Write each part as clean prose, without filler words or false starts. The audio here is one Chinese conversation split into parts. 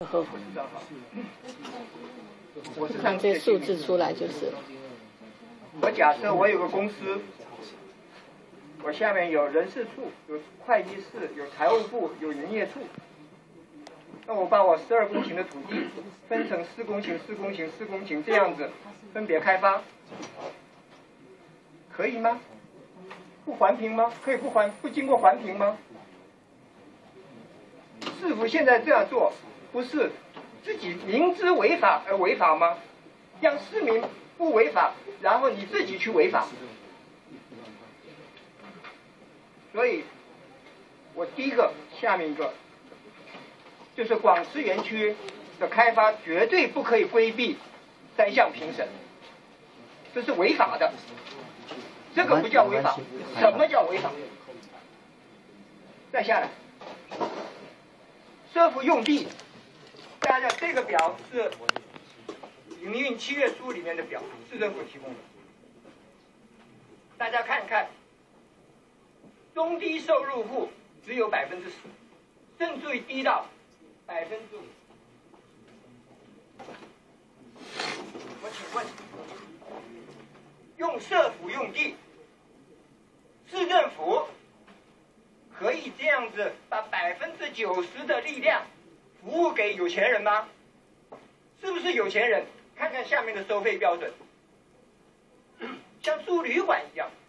后看这些数字出来就是。 我假设我有个公司，我下面有人事处、有会计室、有财务部、有营业处。那我把我12公顷的土地分成4公顷、4公顷、4公顷这样子分别开发，可以吗？不环评吗？可以不经过环评吗？市府现在这样做，不是自己明知违法而违法吗？让市民不违法，然后你自己去违法。所以，我第一个，下面一个，就是广慈园区的开发绝对不可以规避3项评审，这是违法的。这个不叫违法，什么叫违法？再下来。社福用地，大家这个表是营运契约书里面的表，市政府提供的。大家看一看，中低收入户只有10%，甚至于低到5%。我请问，用社福用地，市政府可以这样子把90%的力量服务给有钱人吗？是不是有钱人？看看下面的收费标准，像住旅馆一样。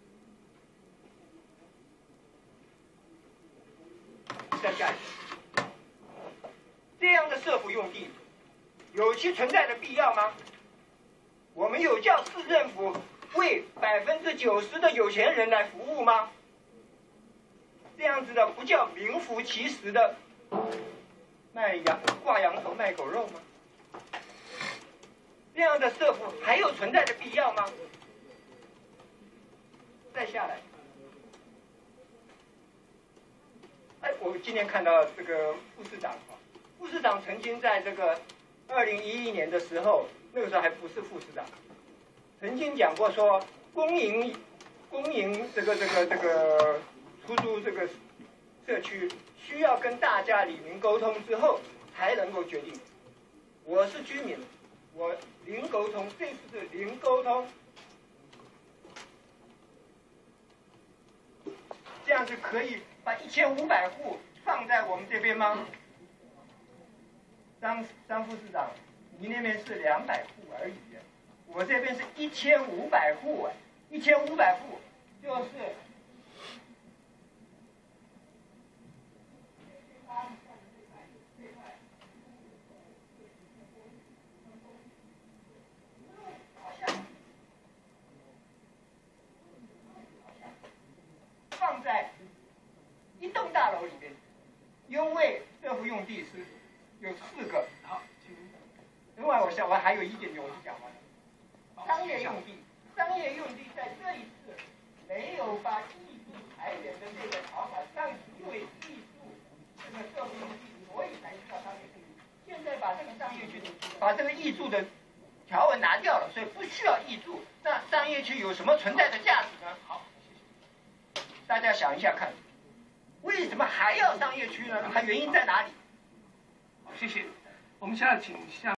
再下去，这样的社福用地有其存在的必要吗？我们有叫市政府为90%的有钱人来服务吗？这样子的不叫名副其实的挂羊头卖狗肉吗？这样的社福还有存在的必要吗？再下来，我今天看到这个副市长曾经在这个2011年的时候，那个时候还不是副市长，曾经讲过说，公营这个出租这个社区需要跟大家里民沟通之后才能够决定。我是居民，我零沟通，这次是零沟通，这样子可以把1500户放在我们这边吗？张副市长，你那边是200户而已，我这边是1500户，1500户就是放在一栋大楼里面，因为社福用地是有4个。好，另外我还有1点我就讲完了。商业用地在这一次没有把挹注裁员的这个条款，上一次因为挹注这个社福用地，所以才需要商业区。现在把这个商业区把这个挹注的条文拿掉了，所以不需要挹注。那商业区有什么存在的价值呢？好，大家想一下看，为什么还要商业区呢？它原因在哪里？ 好，谢谢。我们现在请下。